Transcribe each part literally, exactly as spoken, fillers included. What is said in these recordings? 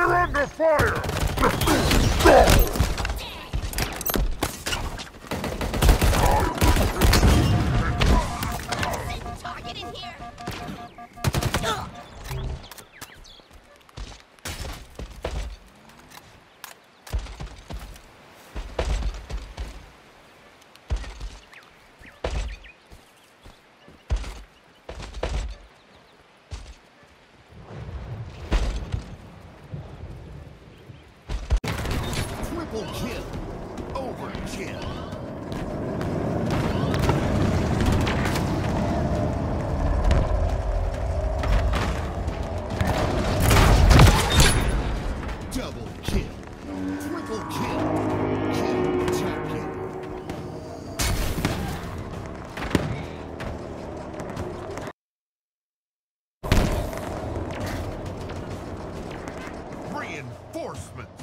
You're under fire! Target in here! Triple kill. Overkill. Double kill. Triple kill. Kill champion. Reinforcements.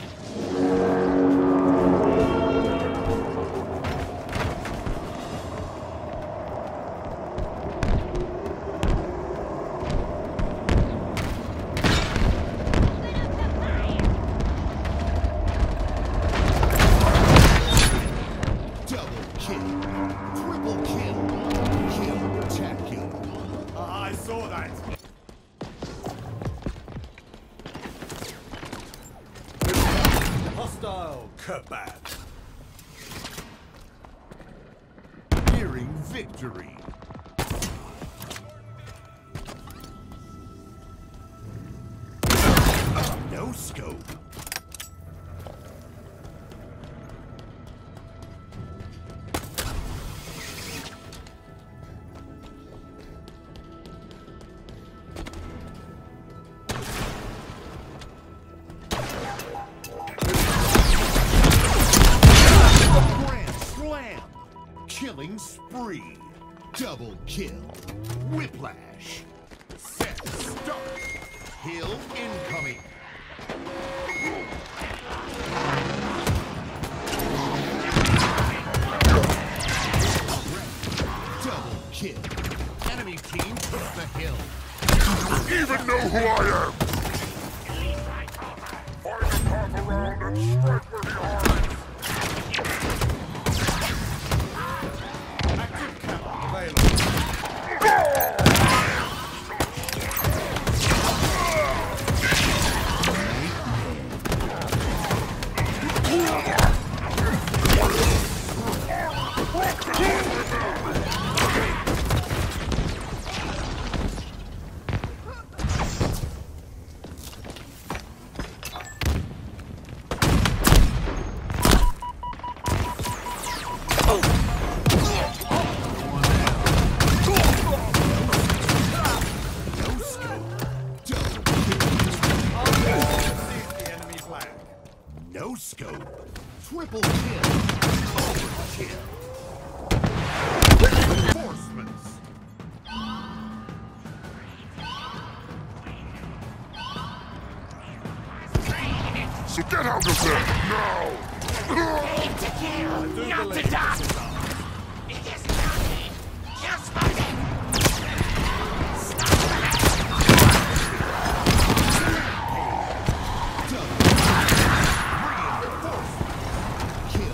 Double kill. Triple kill. Kill spectacular. Ah, I saw that. Hostile kebab. Nearing victory. No scope. Grand slam. Killing spree. Double kill. Whiplash. Set start. Hill incoming. Double kill. Enemy team took the hill. You even know who I am! Find a path around and strike where he hides! Active camera available. No scope. Triple kill. Overkill. Reinforcements. So get out of there, now! Aim to kill, not to die! It is nothing, just for me! Kill.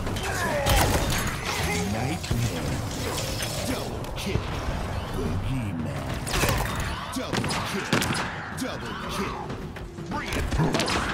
Nightmare. Double kill. Boogeyman. Double kill. Double kill. Reinforcements.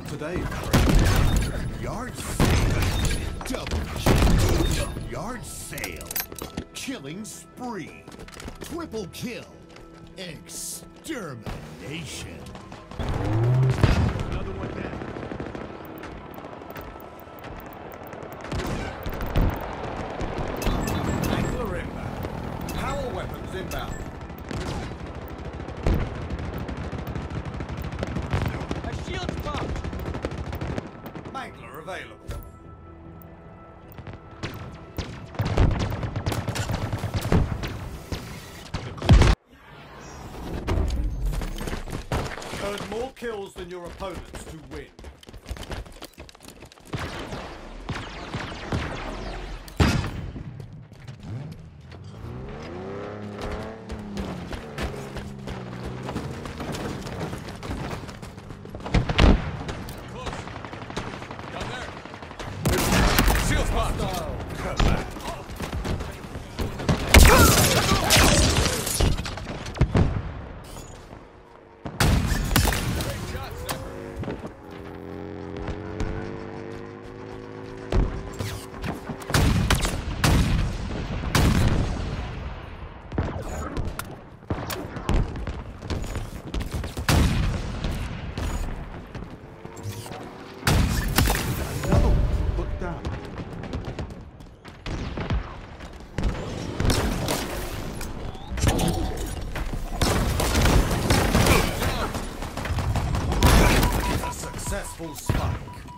today, friend. Yard sale. Double kill. Yard sale. Killing spree. Triple kill. Extermination. Another one down. Angler inbound. Power weapons inbound. A shield's pumped. Mangler available. Earn more kills than your opponents to win. Hostile combat. Look down. A successful spike.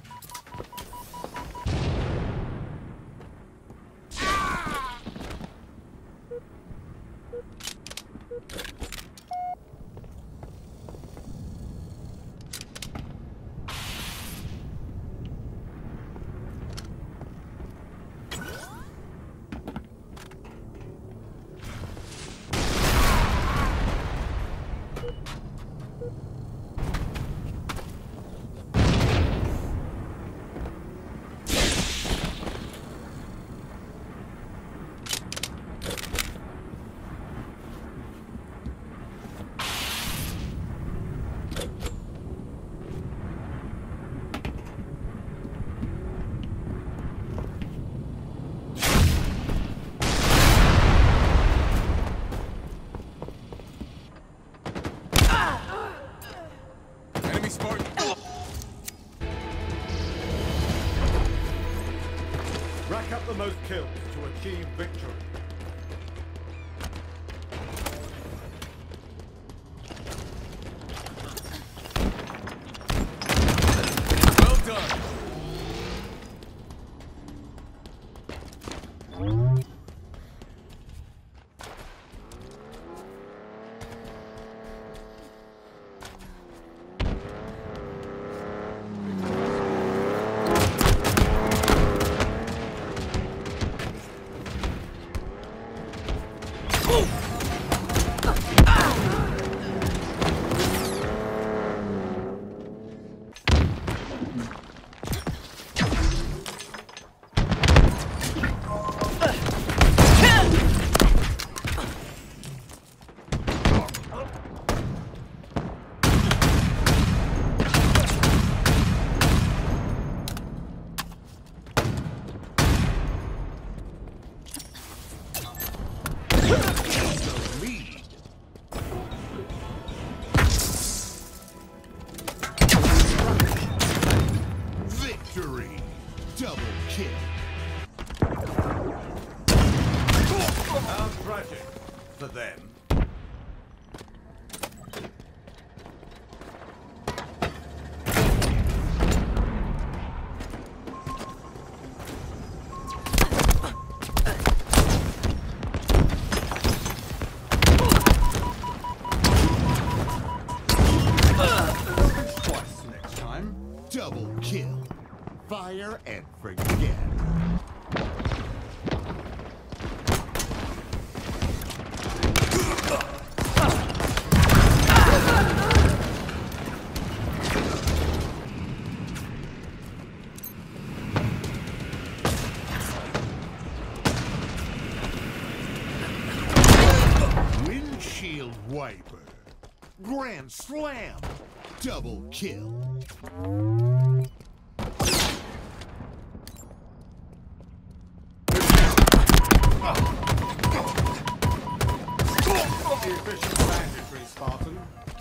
Rack up the most kills to achieve victory. Well done. Victory! Double kill! How tragic for them. Twice next time. Double kill! Fire and forget! Windshield wiper! Grand slam! Double kill. The efficient banditry, Spartan.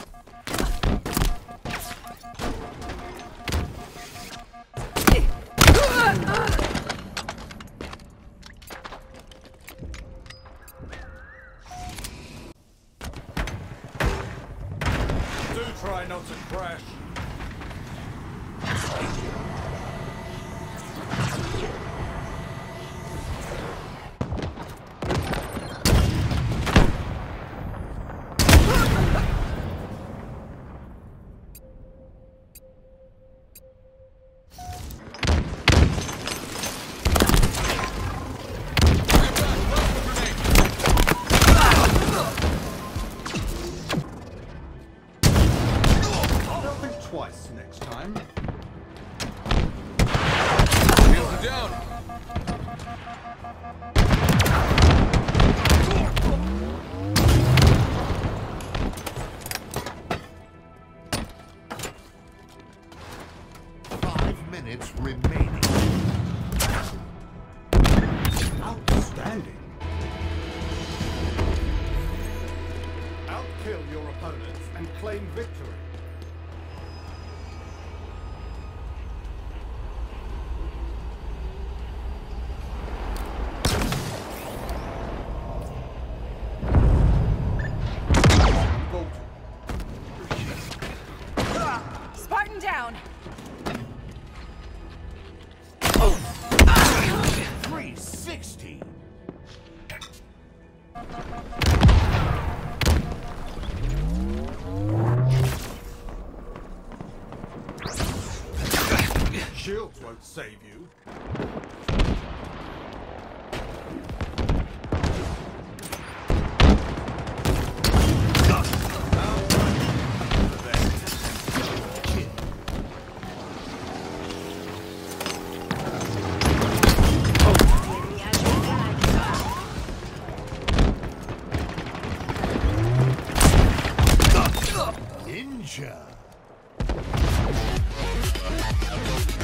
Do try not to crash. Twice next time. Shields are down. Five minutes remaining. Outstanding. Outkill your opponents and claim victory. Spartan down. three sixty. Shields won't save you. Ninja.